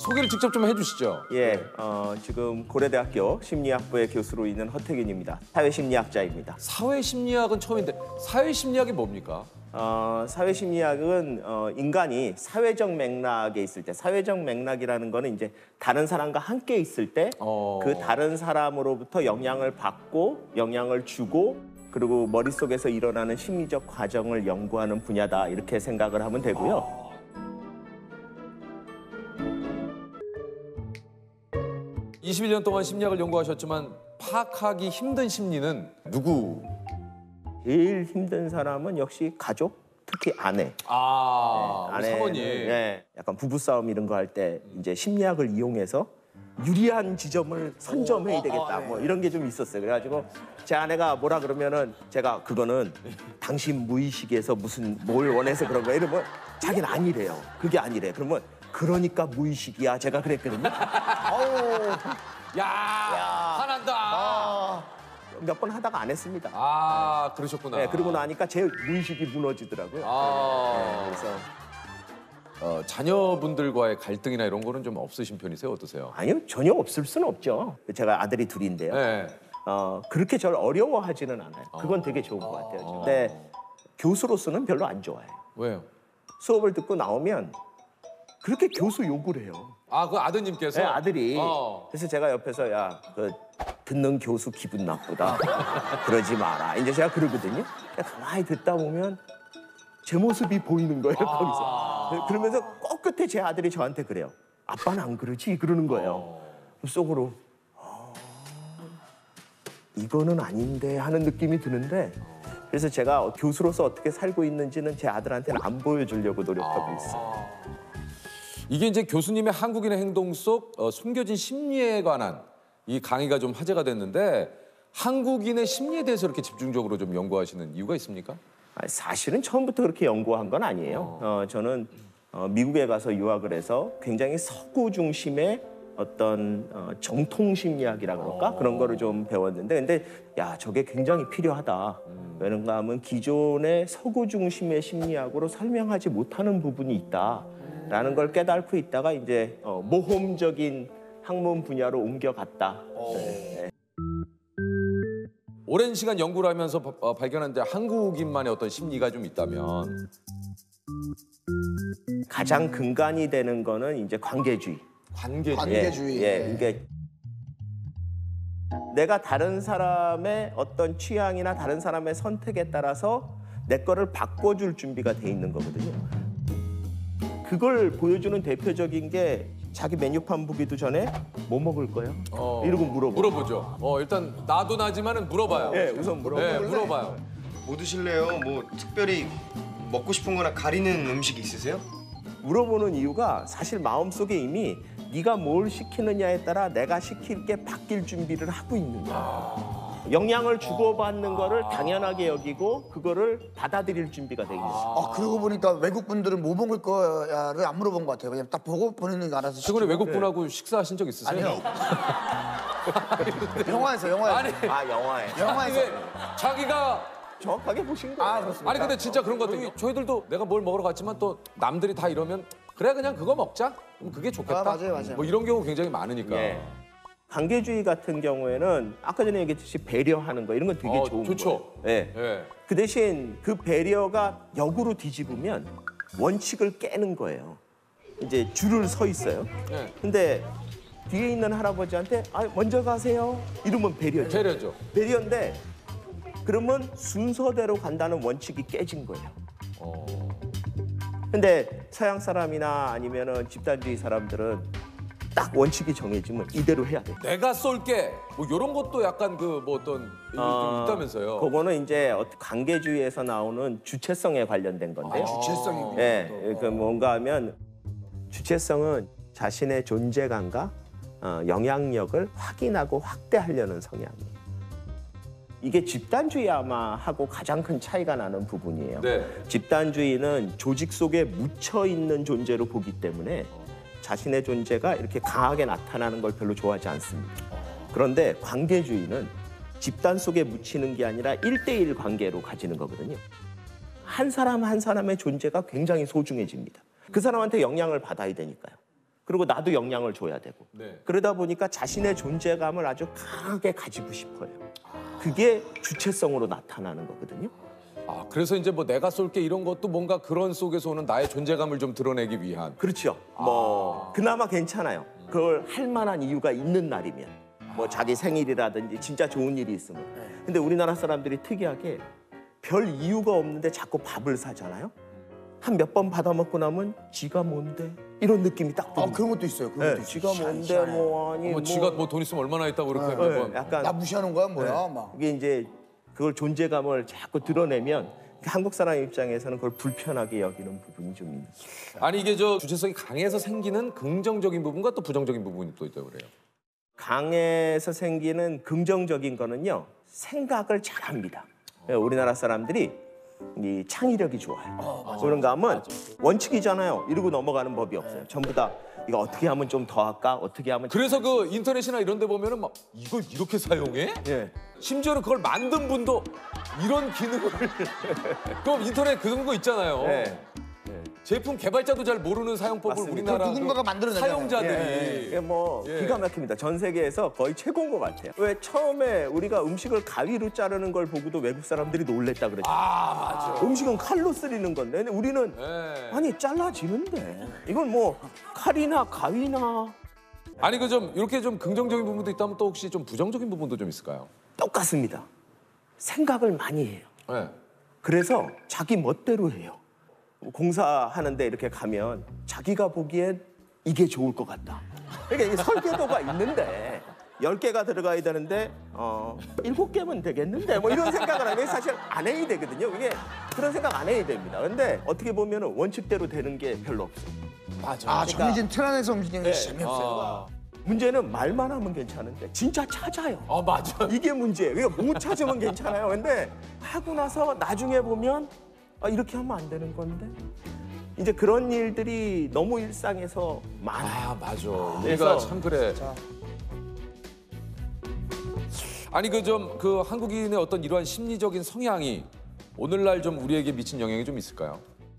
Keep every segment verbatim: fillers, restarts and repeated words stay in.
소개를 직접 좀 해주시죠. 예, 어, 지금 고려대학교 심리학부의 교수로 있는 허태균입니다. 사회심리학자입니다. 사회심리학은 처음인데 사회심리학이 뭡니까? 어, 사회심리학은 어, 인간이 사회적 맥락에 있을 때, 사회적 맥락이라는 거는 이제 다른 사람과 함께 있을 때 그 어... 다른 사람으로부터 영향을 받고 영향을 주고 그리고 머릿속에서 일어나는 심리적 과정을 연구하는 분야다 이렇게 생각을 하면 되고요. 이십일 년 동안 심리학을 연구하셨지만 파악하기 힘든 심리는 누구? 제일 힘든 사람은 역시 가족, 특히 아내. 아, 네, 우리 사모님. 네, 약간 부부싸움 이런 거 할 때 이제 심리학을 이용해서 유리한 지점을 선점해야 되겠다. 뭐 이런 게 좀 있었어요. 그래가지고 제 아내가 뭐라 그러면은 제가 그거는 당신 무의식에서 무슨 뭘 원해서 그런 거야 이러면 자기는 아니래요. 그게 아니래. 그러면 그러니까 무의식이야. 제가 그랬거든요. 야, 야, 화난다. 아, 몇 번 하다가 안 했습니다. 아, 그러셨구나. 네, 그러고 나니까 제 무의식이 무너지더라고요. 아, 네, 그래서 어, 자녀분들과의 갈등이나 이런 거는 좀 없으신 편이세요? 어떠세요? 아니요, 전혀 없을 수는 없죠. 제가 아들이 둘인데요. 네. 어, 그렇게 저를 어려워하지는 않아요. 그건 되게 좋은 것 같아요. 근데 교수로서는 별로 안 좋아해요. 왜요? 수업을 듣고 나오면 그렇게 교수 욕을 해요. 아, 그 아드님께서? 네, 아들이. 어. 그래서 제가 옆에서 야, 그 듣는 교수 기분 나쁘다. 그러지 마라. 이제 제가 그러거든요. 가만히 듣다 보면 제 모습이 보이는 거예요, 아. 거기서. 그러면서 꼭 끝에 제 아들이 저한테 그래요. 아빠는 안 그러지? 그러는 거예요. 어. 속으로 어, 이거는 아닌데 하는 느낌이 드는데 그래서 제가 교수로서 어떻게 살고 있는지는 제 아들한테는 안 보여주려고 노력하고 있어요. 이게 이제 교수님의 한국인의 행동 속 어, 숨겨진 심리에 관한 이 강의가 좀 화제가 됐는데 한국인의 심리에 대해서 이렇게 집중적으로 좀 연구하시는 이유가 있습니까? 아니, 사실은 처음부터 그렇게 연구한 건 아니에요. 어, 저는 어, 미국에 가서 유학을 해서 굉장히 서구 중심의 어떤 어, 정통 심리학이라 그럴까? 그런 거를 좀 배웠는데 근데 야, 저게 굉장히 필요하다. 음. 왜는가 하면 기존의 서구 중심의 심리학으로 설명하지 못하는 부분이 있다라는 걸 깨닫고 있다가 이제 어, 모험적인 학문 분야로 옮겨갔다. 네. 오랜 시간 연구를 하면서 바, 어, 발견한 이제 한국인만의 어떤 심리가 좀 있다면 가장 근간이 되는 거는 이제 관계주의. 관계주의. 관계주의. 예, 예, 이게 내가 다른 사람의 어떤 취향이나 다른 사람의 선택에 따라서 내 거를 바꿔줄 준비가 돼 있는 거거든요. 그걸 보여주는 대표적인 게 자기 메뉴판 보기도 전에 뭐 먹을 거예요? 어, 이러고 물어보. 물어보죠. 어, 일단 나도 나지만은 물어봐요. 예, 우선 물어보. 네, 물어봐요. 뭐 드실래요? 뭐 특별히 먹고 싶은 거나 가리는 음식 있으세요? 물어보는 이유가 사실 마음속에 이미 네가 뭘 시키느냐에 따라 내가 시킬 게 바뀔 준비를 하고 있는 거야. 영향을 주고받는 거를 당연하게 여기고 그거를 받아들일 준비가 돼 있는 거야. 아, 그러고 보니까 외국 분들은 뭐 먹을 거야를 안 물어본 것 같아요. 그냥 딱 보고 보내는 거 알아서. 최근에 외국 분하고 식사하신 적 있으세요? 아니요. 영화에서 영화에서. 아니, 아, 영화에. 영화에서. 왜 자기가 정확하게 보신 거예요. 아, 그렇습니다. 아니 근데 진짜 그런 것 같아요. 저희들도 내가 뭘 먹으러 갔지만 또 남들이 다 이러면 그래 그냥 그거 먹자. 그럼 그게 좋겠다. 아, 맞아요, 맞아요. 뭐 이런 경우 굉장히 많으니까. 예. 관계주의 같은 경우에는 아까 전에 얘기했듯이 배려하는 거 이런 건 되게 어, 좋은 좋죠. 거예요. 예. 예. 그 대신 그 배려가 역으로 뒤집으면 원칙을 깨는 거예요. 이제 줄을 서 있어요. 예. 근데 뒤에 있는 할아버지한테 아, 먼저 가세요. 이러면 배려죠. 배려죠. 배려인데 그러면 순서대로 간다는 원칙이 깨진 거예요. 어. 근데 서양 사람이나 아니면은 집단주의 사람들은 딱 원칙이 정해지면 이대로 해야 돼. 내가 쏠게. 뭐 이런 것도 약간 그 뭐 어떤 이게 좀 있다면서요. 그거는 이제 관계주의에서 나오는 주체성에 관련된 건데요. 주체성이. 예, 그 뭔가 하면 주체성은 자신의 존재감과 어, 영향력을 확인하고 확대하려는 성향이에요. 이게 집단주의 아마 하고 가장 큰 차이가 나는 부분이에요. 네. 집단주의는 조직 속에 묻혀 있는 존재로 보기 때문에 자신의 존재가 이렇게 강하게 나타나는 걸 별로 좋아하지 않습니다. 그런데 관계주의는 집단 속에 묻히는 게 아니라 일대일 관계로 가지는 거거든요. 한 사람 한 사람의 존재가 굉장히 소중해집니다. 그 사람한테 영향을 받아야 되니까요. 그리고 나도 영향을 줘야 되고. 네. 그러다 보니까 자신의 존재감을 아주 강하게 가지고 싶어요. 그게 주체성으로 나타나는 거거든요. 아, 그래서 이제 뭐 내가 쏠게 이런 것도 뭔가 그런 속에서 오는 나의 존재감을 좀 드러내기 위한. 그렇죠. 뭐 그나마 괜찮아요. 그걸 할 만한 이유가 있는 날이면. 뭐 자기 생일이라든지 진짜 좋은 일이 있으면. 근데 우리나라 사람들이 특이하게 별 이유가 없는데 자꾸 밥을 사잖아요. 한 몇 번 받아먹고 나면 지가 뭔데? 이런 느낌이 딱 아 듭니다. 그런 것도 있어요. 그런 네, 것도 지가 있어요. 뭔데 희한해. 뭐 아니 뭐, 뭐 지가 뭐 돈 있으면 얼마나 있다고 그렇게 네, 몇 번. 약간 나 무시하는 거야 뭐야 막. 이게 이제 그걸 존재감을 자꾸 드러내면 한국 사람 입장에서는 그걸 불편하게 여기는 부분이 좀 있는. 아니 이게 저 주체성이 강해서 생기는 긍정적인 부분과 또 부정적인 부분이 또 있다고 그래요. 강해서 생기는 긍정적인 거는요, 생각을 잘합니다. 우리나라 사람들이 이 창의력이 좋아요. 그런가 하면 원칙이잖아요. 이러고 넘어가는 법이 없어요. 전부 다 이거 어떻게 하면 좀 더 할까? 어떻게 하면 그래서 그 인터넷이나 이런 데 보면은 막 이걸 이렇게 사용해? 예. 심지어는 그걸 만든 분도 이런 기능을 그럼 인터넷 그런 거 있잖아요. 예. 제품 개발자도 잘 모르는 사용법을 맞습니다. 우리나라 누군가가 그 만들어내잖아요. 사용자들이 예, 이게 뭐 예. 기가 막힙니다. 전 세계에서 거의 최고인 것 같아요. 왜 처음에 우리가 음식을 가위로 자르는 걸 보고도 외국 사람들이 놀랬다 그랬죠. 아 맞아. 음식은 칼로 쓰리는 건데 근데 우리는 예. 아니 잘라지는데 이건 뭐 칼이나 가위나 아니 그 좀 이렇게 좀 긍정적인 부분도 있다면 또 혹시 좀 부정적인 부분도 좀 있을까요? 똑같습니다. 생각을 많이 해요. 네. 그래서 자기 멋대로 해요. 공사하는데 이렇게 가면 자기가 보기엔 이게 좋을 것 같다. 그러니까 이게 설계도가 있는데 열 개가 들어가야 되는데 어, 일곱 개면 되겠는데 뭐 이런 생각을 하면 사실 안 해야 되거든요. 이게 그런 생각 안 해야 됩니다. 근데 어떻게 보면 원칙대로 되는 게 별로 없어요. 맞아. 아 정해진 틀 안에서 움직이는 게 네. 재미없어요. 아, 문제는 말만 하면 괜찮은데 진짜 찾아요. 아 맞아. 이게 문제예요. 그러니까 못 찾으면 괜찮아요. 근데 하고 나서 나중에 보면 아, 이렇게 하면 안 되는 건데 이제 그런 일들이 너무 일상에서 많아요. 아 맞아. 우리가 그래서- 참 그래. 아니 그 좀 그 한국인의 어떤 이러한 심리적인 성향이 오늘날 좀 우리에게 미친 영향이 좀 있을까요?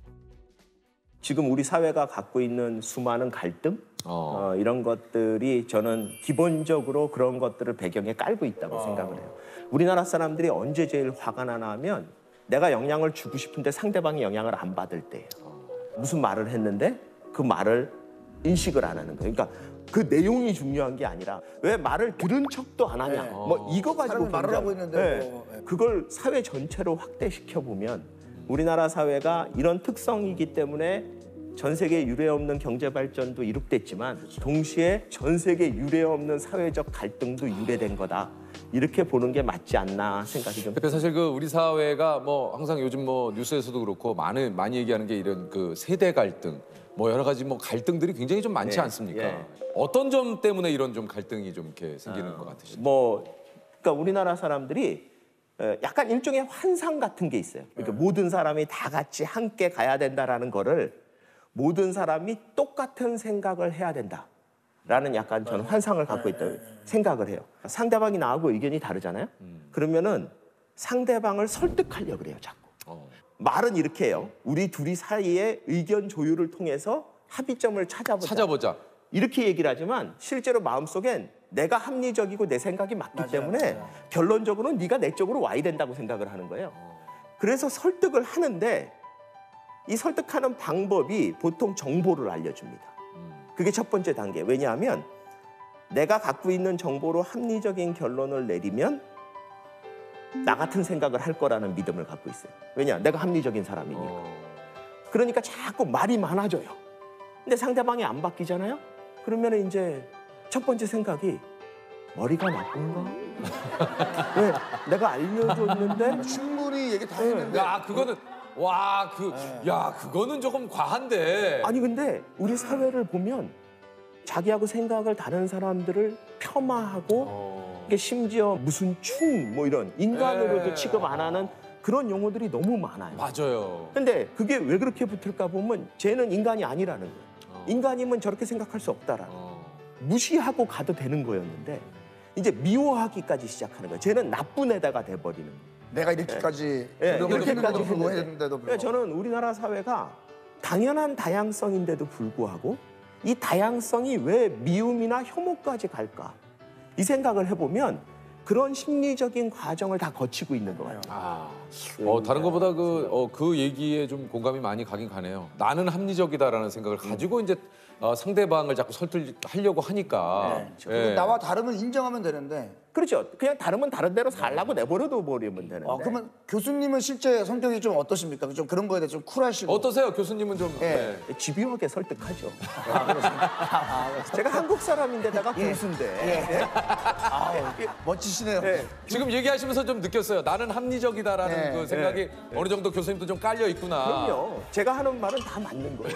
지금 우리 사회가 갖고 있는 수많은 갈등 어. 어, 이런 것들이 저는 기본적으로 그런 것들을 배경에 깔고 있다고 어. 생각을 해요. 우리나라 사람들이 언제 제일 화가 나나 하면 내가 영향을 주고 싶은데 상대방이 영향을 안 받을 때예요. 무슨 말을 했는데 그 말을 인식을 안 하는 거예요. 그러니까 그 내용이 중요한 게 아니라 왜 말을 들은 척도 안 하냐. 네. 뭐 이거 가지고 사람이 말을 굉장히- 하고 있는데 네. 뭐, 네. 그걸 사회 전체로 확대시켜 보면 우리나라 사회가 이런 특성이기 때문에 전 세계 유례 없는 경제 발전도 이룩됐지만 동시에 전 세계 유례 없는 사회적 갈등도 유래된 거다. 이렇게 보는 게 맞지 않나 생각이 좀. 그러니까 사실 그 우리 사회가 뭐 항상 요즘 뭐 뉴스에서도 그렇고 많은 많이 얘기하는 게 이런 그 세대 갈등, 뭐 여러 가지 뭐 갈등들이 굉장히 좀 많지 네, 않습니까? 예. 어떤 점 때문에 이런 좀 갈등이 좀 이렇게 생기는 것 같으신가요? 뭐 그러니까 우리나라 사람들이 어, 약간 일종의 환상 같은 게 있어요. 그러니까 모든 사람이 다 같이 함께 가야 된다라는 거를 모든 사람이 똑같은 생각을 해야 된다라는 약간 저는 환상을 갖고 있다고 생각을 해요. 상대방이 나하고 의견이 다르잖아요. 그러면은 상대방을 설득하려고 그래요, 자꾸. 어. 말은 이렇게 해요. 우리 둘이 사이에 의견 조율을 통해서 합의점을 찾아보자. 찾아보자. 이렇게 얘기를 하지만 실제로 마음속엔 내가 합리적이고 내 생각이 맞기 때문에 결론적으로는 네가 내 쪽으로 와야 된다고 생각을 하는 거예요. 그래서 설득을 하는데 이 설득하는 방법이 보통 정보를 알려줍니다. 그게 첫 번째 단계. 왜냐하면 내가 갖고 있는 정보로 합리적인 결론을 내리면 나 같은 생각을 할 거라는 믿음을 갖고 있어요. 왜냐? 내가 합리적인 사람이니까. 어. 그러니까 자꾸 말이 많아져요. 근데 상대방이 안 바뀌잖아요? 그러면 이제 첫 번째 생각이 머리가 나쁜가? 왜? 내가 알려줬는데 충분히 얘기 다 했는데 야 그거는 와 그 야 그거는 조금 과한데. 아니 근데 우리 사회를 보면 자기하고 생각을 다른 사람들을 폄하하고 어. 이게 심지어 무슨 충 뭐 이런 인간으로도 네. 취급 안 하는 그런 용어들이 너무 많아요. 맞아요. 근데 그게 왜 그렇게 붙을까 보면 쟤는 인간이 아니라는 거예요. 어. 인간이면 저렇게 생각할 수 없다라는 거예요. 어. 무시하고 가도 되는 거였는데 이제 미워하기까지 시작하는 거예요. 쟤는 나쁜 애다가 돼버리는 거예요. 내가 이렇게까지 예, 노력을 이렇게까지 했는데도 불구하고 했는데. 했는데도 그러니까 불구하고 저는 우리나라 사회가 당연한 다양성인데도 불구하고 이 다양성이 왜 미움이나 혐오까지 갈까? 이 생각을 해보면 그런 심리적인 과정을 다 거치고 있는 거예요. 아, 어, 다른 것보다 그, 어, 그 얘기에 좀 공감이 많이 가긴 가네요. 나는 합리적이다라는 생각을 가지고 이제 어, 상대방을 자꾸 설득하려고 하니까. 네. 그리고 나와 다름을 인정하면 되는데. 그렇죠. 그냥 다르면 다른 대로 살라고 내버려둬 버리면 되는데. 어, 그러면 교수님은 실제 성격이 좀 어떠십니까? 좀 그런 거에 대해서 좀 쿨하시고. 어떠세요? 교수님은 좀. 예. 네. 집요하게 설득하죠. 제가 한국 사람인데다가 교수인데. 예. 아, 멋지시네요. 네. 지금 얘기하시면서 좀 느꼈어요. 나는 합리적이다라는 네. 그 생각이 어느 정도 교수님도 좀 깔려 있구나. 그럼요. 제가 하는 말은 다 맞는 거예요.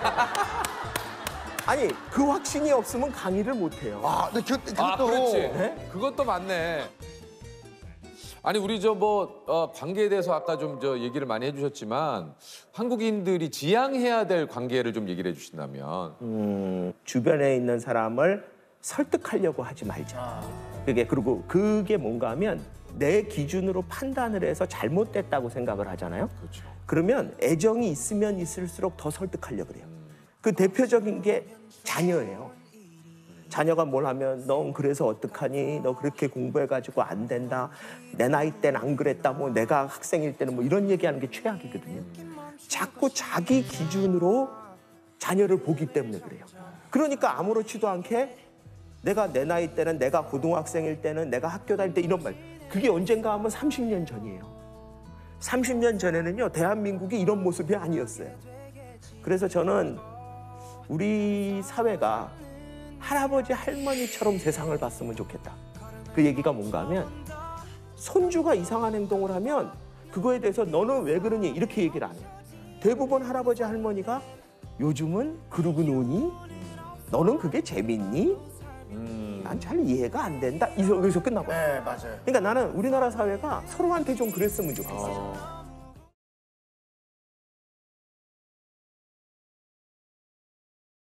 아니 그 확신이 없으면 강의를 못 해요. 아, 근데 그, 그것도. 아, 그렇지. 네? 그것도 맞네. 아니 우리 저 뭐 어, 관계에 대해서 아까 좀 저 얘기를 많이 해주셨지만 한국인들이 지향해야 될 관계를 좀 얘기를 해주신다면. 음, 주변에 있는 사람을 설득하려고 하지 말자. 그게 그리고 그게 뭔가 하면 내 기준으로 판단을 해서 잘못됐다고 생각을 하잖아요. 그렇죠. 그러면 애정이 있으면 있을수록 더 설득하려고 그래요. 그 대표적인 게 자녀예요. 자녀가 뭘 하면 넌 그래서 어떡하니? 너 그렇게 공부해가지고 안 된다. 내 나이 때는 안 그랬다. 뭐 내가 학생일 때는 뭐 이런 얘기하는 게 최악이거든요. 자꾸 자기 기준으로 자녀를 보기 때문에 그래요. 그러니까 아무렇지도 않게 내가 내 나이 때는 내가 고등학생일 때는 내가 학교 다닐 때 이런 말. 그게 언젠가 하면 삼십 년 전이에요. 삼십 년 전에는요. 대한민국이 이런 모습이 아니었어요. 그래서 저는 우리 사회가 할아버지 할머니처럼 세상을 봤으면 좋겠다. 그 얘기가 뭔가 하면 손주가 이상한 행동을 하면 그거에 대해서 너는 왜 그러니 이렇게 얘기를 안 해요. 대부분 할아버지 할머니가 요즘은 그러고 노니? 너는 그게 재밌니? 음. 난 잘 이해가 안 된다. 여기서 끝나고. 네, 맞아요. 그러니까 나는 우리나라 사회가 서로한테 좀 그랬으면 좋겠어요. 어.